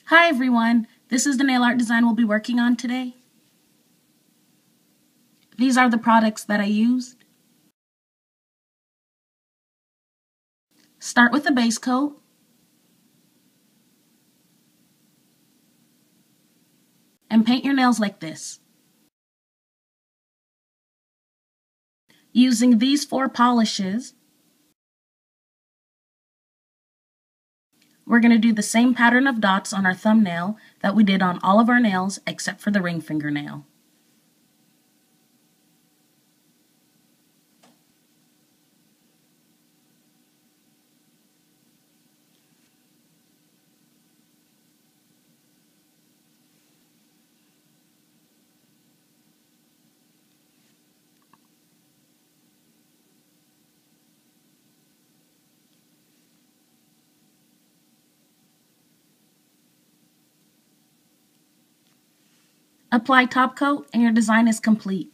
Hi everyone, this is the nail art design we'll be working on today. These are the products that I used. Start with the base coat. And paint your nails like this. Using these 4 polishes, we're going to do the same pattern of dots on our thumbnail that we did on all of our nails except for the ring fingernail. Apply top coat and your design is complete.